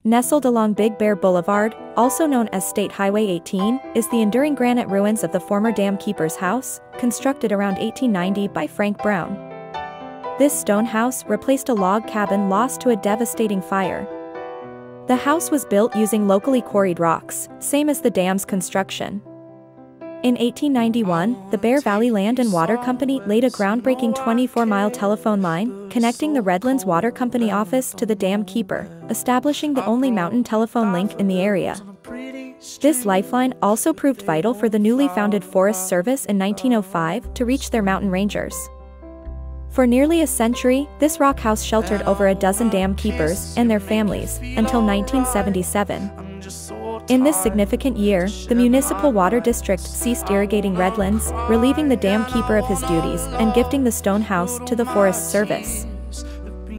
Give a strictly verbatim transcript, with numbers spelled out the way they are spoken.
Nestled along Big Bear Boulevard, also known as State Highway eighteen, is the enduring granite ruins of the former dam keeper's house, constructed around eighteen ninety by Frank Brown. This stone house replaced a log cabin lost to a devastating fire. The house was built using locally quarried rocks, same as the dam's construction. In eighteen ninety-one, the Bear Valley Land and Water Company laid a groundbreaking twenty-four mile telephone line, connecting the Redlands Water Company office to the dam keeper, establishing the only mountain telephone link in the area. This lifeline also proved vital for the newly founded Forest Service in nineteen oh five to reach their mountain rangers. For nearly a century, this rock house sheltered over a dozen dam keepers and their families, until nineteen seventy-seven. In this significant year, the municipal water district ceased irrigating Redlands, relieving the dam keeper of his duties and gifting the stone house to the Forest Service.